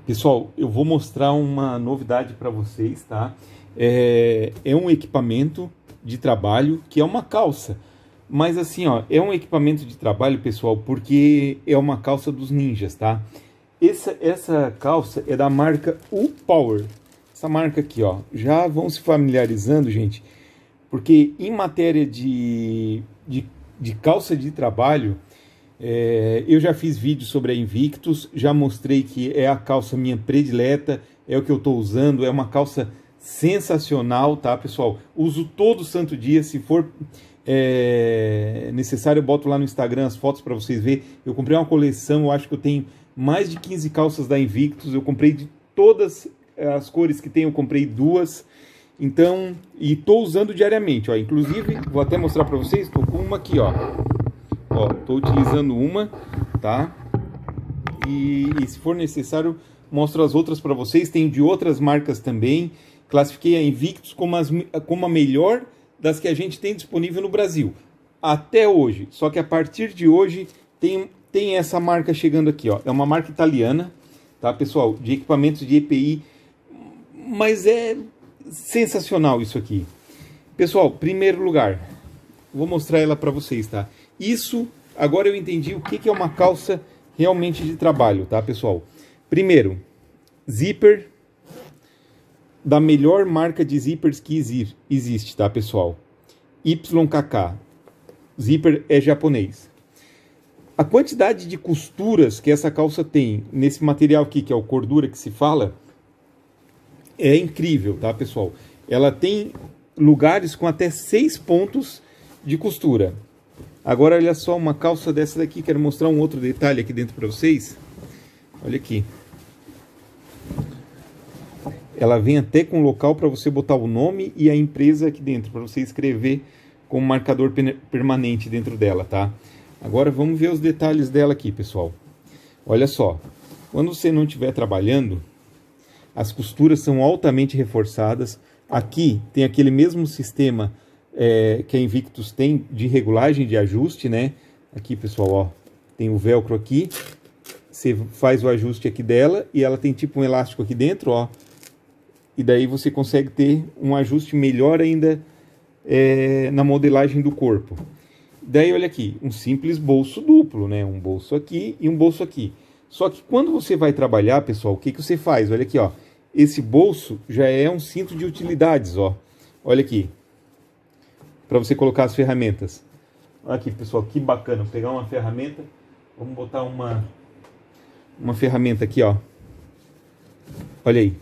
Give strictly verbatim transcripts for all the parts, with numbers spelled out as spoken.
Pessoal, eu vou mostrar uma novidade para vocês, tá? É, é um equipamento de trabalho que é uma calça. Mas assim, ó, é um equipamento de trabalho, pessoal, porque é uma calça dos ninjas, tá? Essa, essa calça é da marca U-Power. Essa marca aqui, ó. Já vão se familiarizando, gente, porque em matéria de, de, de calça de trabalho, é, eu já fiz vídeo sobre a Invictus, já mostrei que é a calça minha predileta, é o que eu estou usando, é uma calça sensacional, tá, pessoal? Uso todo santo dia, se for é, necessário eu boto lá no Instagram as fotos para vocês verem. Eu comprei uma coleção, eu acho que eu tenho mais de quinze calças da Invictus, eu comprei de todas as cores que tem, eu comprei duas, então, e estou usando diariamente, ó, inclusive, vou até mostrar para vocês, estou com uma aqui, ó. Ó, tô utilizando uma, tá? E, e se for necessário, mostro as outras para vocês. Tenho de outras marcas também. Classifiquei a Invictus como, as, como a melhor das que a gente tem disponível no Brasil. Até hoje. Só que a partir de hoje tem, tem essa marca chegando aqui, ó. É uma marca italiana, tá, pessoal? De equipamentos de E P I. Mas é sensacional isso aqui. Pessoal, primeiro lugar, vou mostrar ela para vocês, tá? Isso, agora eu entendi o que, que é uma calça realmente de trabalho, tá, pessoal? Primeiro, zíper da melhor marca de zippers que existe, tá, pessoal? Y K K. Zíper é japonês. A quantidade de costuras que essa calça tem nesse material aqui, que é o cordura que se fala, é incrível, tá, pessoal? Ela tem lugares com até seis pontos de costura. Agora, olha só, uma calça dessa daqui, quero mostrar um outro detalhe aqui dentro para vocês. Olha aqui. Ela vem até com local para você botar o nome e a empresa aqui dentro, para você escrever com um marcador permanente dentro dela, tá? Agora, vamos ver os detalhes dela aqui, pessoal. Olha só, quando você não estiver trabalhando, as costuras são altamente reforçadas. Aqui tem aquele mesmo sistema É, que a Invictus tem de regulagem, de ajuste, né? Aqui, pessoal, ó, tem o velcro aqui, você faz o ajuste aqui dela e ela tem tipo um elástico aqui dentro, ó, e daí você consegue ter um ajuste melhor ainda é, na modelagem do corpo. Daí, olha aqui, um simples bolso duplo, né? Um bolso aqui e um bolso aqui. Só que quando você vai trabalhar, pessoal, o que, que você faz? Olha aqui, ó, esse bolso já é um cinto de utilidades, ó, olha aqui, para você colocar as ferramentas. Olha aqui, pessoal, que bacana. Vou pegar uma ferramenta, vamos botar uma uma ferramenta aqui, ó. Olha aí.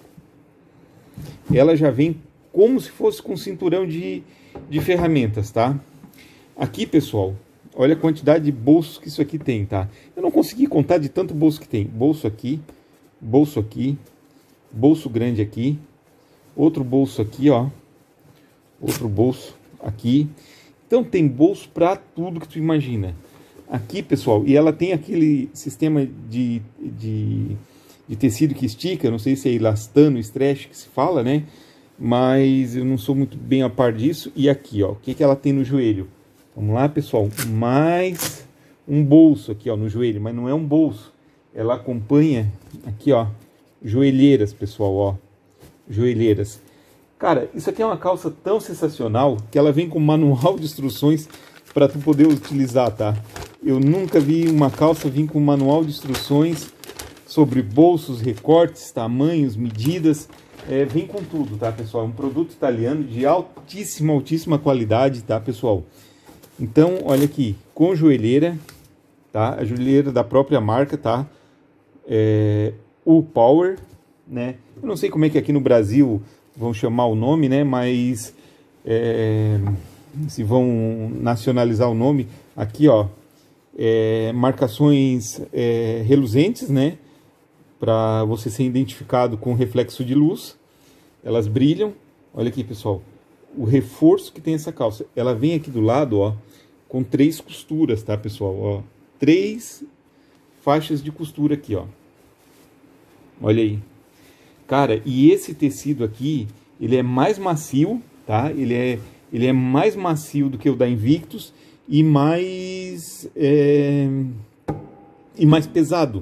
Ela já vem como se fosse com cinturão de, de ferramentas, tá? Aqui, pessoal, olha a quantidade de bolsos que isso aqui tem, tá? Eu não consegui contar de tanto bolso que tem. Bolso aqui, bolso aqui, bolso grande aqui, outro bolso aqui, ó. Outro bolso aqui. Então tem bolso para tudo que tu imagina. Aqui, pessoal, e ela tem aquele sistema de, de, de tecido que estica, não sei se é elastano, stretch que se fala, né? Mas eu não sou muito bem a par disso. E aqui, ó, o que, que ela tem no joelho? Vamos lá, pessoal, mais um bolso aqui, ó, no joelho, mas não é um bolso. Ela acompanha aqui, ó, joelheiras, pessoal, ó, joelheiras. Cara, isso aqui é uma calça tão sensacional que ela vem com manual de instruções para tu poder utilizar, tá? Eu nunca vi uma calça vir com manual de instruções sobre bolsos, recortes, tamanhos, medidas. É, vem com tudo, tá, pessoal? É um produto italiano de altíssima, altíssima qualidade, tá, pessoal? Então, olha aqui, com joelheira, tá? A joelheira da própria marca, tá? É, U-Power, né? Eu não sei como é que aqui no Brasil vão chamar o nome, né? Mas é, se vão nacionalizar o nome, aqui, ó, é, marcações é, reluzentes, né? Para você ser identificado com reflexo de luz. Elas brilham. Olha aqui, pessoal, o reforço que tem essa calça. Ela vem aqui do lado, ó, com três costuras, tá, pessoal? Ó, três faixas de costura aqui, ó. Olha aí. Cara, e esse tecido aqui, ele é mais macio, tá? Ele é, ele é mais macio do que o da Invictus e mais, é, e mais pesado.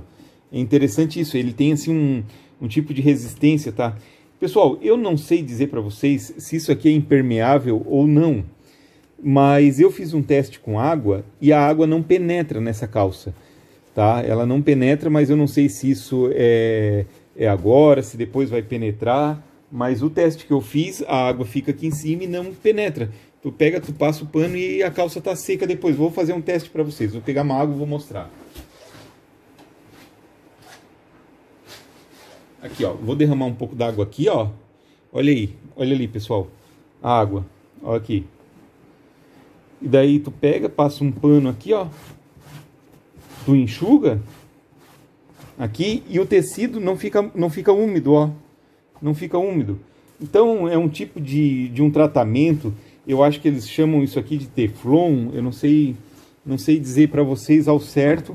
É interessante isso, ele tem assim um, um tipo de resistência, tá? Pessoal, eu não sei dizer para vocês se isso aqui é impermeável ou não, mas eu fiz um teste com água e a água não penetra nessa calça, tá? Ela não penetra, mas eu não sei se isso é, é agora, se depois vai penetrar, mas o teste que eu fiz, a água fica aqui em cima e não penetra. Tu pega, tu passa o pano e a calça tá seca depois. Vou fazer um teste para vocês, vou pegar uma água e vou mostrar. Aqui, ó, vou derramar um pouco d'água aqui, ó. Olha aí, olha ali, pessoal. A água, ó aqui. E daí tu pega, passa um pano aqui, ó. Tu enxuga aqui e o tecido não fica, não fica úmido, ó. Não fica úmido. Então é um tipo de, de um tratamento, eu acho que eles chamam isso aqui de Teflon, eu não sei, não sei dizer para vocês ao certo,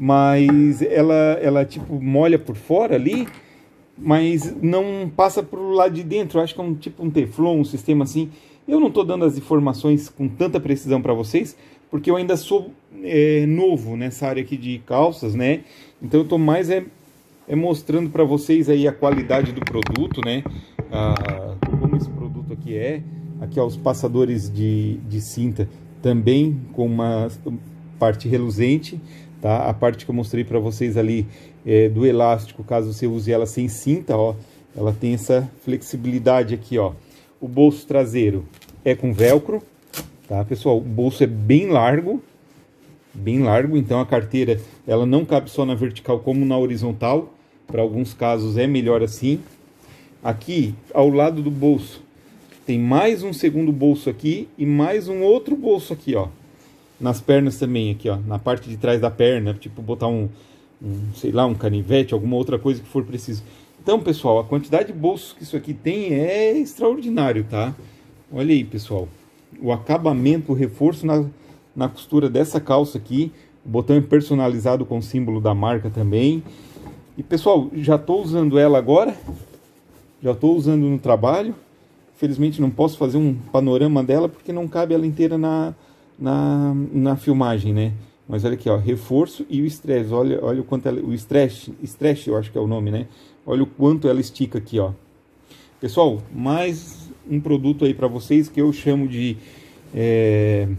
mas ela, ela tipo molha por fora ali, mas não passa pro lado de dentro. Eu acho que é um tipo um Teflon, um sistema assim. Eu não estou dando as informações com tanta precisão para vocês, porque eu ainda sou é, novo nessa área aqui de calças, né? Então eu estou mais é, é mostrando para vocês aí a qualidade do produto, né? Ah, como esse produto aqui é. Aqui ó, os passadores de, de cinta também com uma parte reluzente, tá? A parte que eu mostrei para vocês ali é, do elástico, caso você use ela sem cinta, ó, ela tem essa flexibilidade aqui, ó. O bolso traseiro é com velcro, tá, pessoal? O bolso é bem largo, bem largo, então a carteira ela não cabe só na vertical como na horizontal. Para alguns casos é melhor assim. Aqui, ao lado do bolso, tem mais um segundo bolso aqui e mais um outro bolso aqui, ó. Nas pernas também, aqui, ó, na parte de trás da perna, tipo botar um, um sei lá, um canivete, alguma outra coisa que for preciso. Então, pessoal, a quantidade de bolsos que isso aqui tem é extraordinário, tá? Olha aí, pessoal. O acabamento, o reforço na, na costura dessa calça aqui. O botão é personalizado com o símbolo da marca também. E, pessoal, já estou usando ela agora. Já estou usando no trabalho. Infelizmente não posso fazer um panorama dela porque não cabe ela inteira na, na, na filmagem, né? Mas olha aqui, ó, reforço e o estresse. Olha, olha o quanto ela, o estresse, estresse eu acho que é o nome, né? Olha o quanto ela estica aqui, ó. Pessoal, mais um produto aí para vocês que eu chamo de é,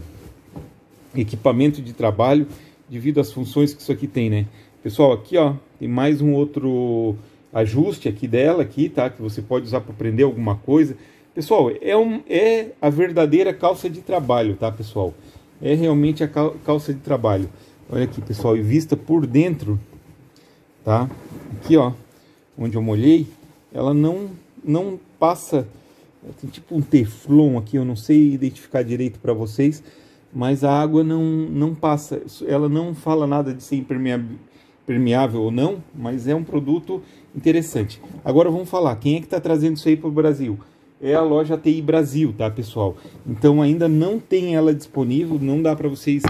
equipamento de trabalho devido às funções que isso aqui tem, né? Pessoal, aqui, ó, tem mais um outro ajuste aqui dela, aqui, tá? Que você pode usar para prender alguma coisa. Pessoal, é, um, é a verdadeira calça de trabalho, tá, pessoal? É realmente a cal, calça de trabalho. Olha aqui, pessoal, e vista por dentro, tá? Aqui, ó, onde eu molhei, ela não, não passa, tem tipo um teflon aqui, eu não sei identificar direito para vocês, mas a água não, não passa, ela não fala nada de ser impermeável, impermeável ou não, mas é um produto interessante. Agora vamos falar, quem é que está trazendo isso aí para o Brasil? É a loja T I Brasil, tá, pessoal? Então ainda não tem ela disponível, não dá para vocês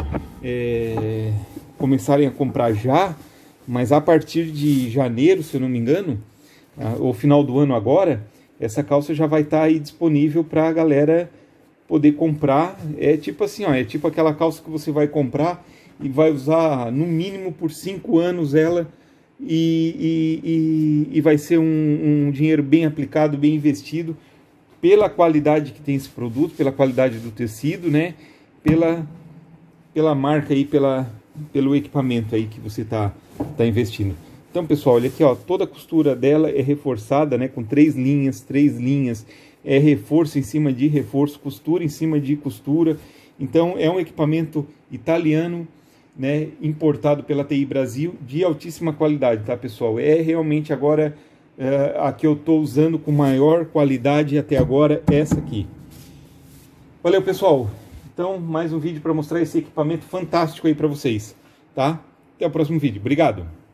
é, começarem a comprar já, mas a partir de janeiro, se eu não me engano, ou final do ano agora, essa calça já vai estar aí disponível para a galera poder comprar. É tipo assim, ó, é tipo aquela calça que você vai comprar e vai usar no mínimo por cinco anos ela e, e, e, e vai ser um, um dinheiro bem aplicado, bem investido, pela qualidade que tem esse produto, pela qualidade do tecido, né? Pela, pela marca aí, pela, pelo equipamento aí que você está tá investindo. Então, pessoal, olha aqui, ó, toda a costura dela é reforçada, né? Com três linhas, três linhas, é reforço em cima de reforço, costura em cima de costura. Então, é um equipamento italiano, né? Importado pela T I Brasil, de altíssima qualidade, tá, pessoal? É realmente agora é, a que eu estou usando com maior qualidade até agora, essa aqui. Valeu, pessoal! Então, mais um vídeo para mostrar esse equipamento fantástico aí para vocês, tá? Até o próximo vídeo. Obrigado!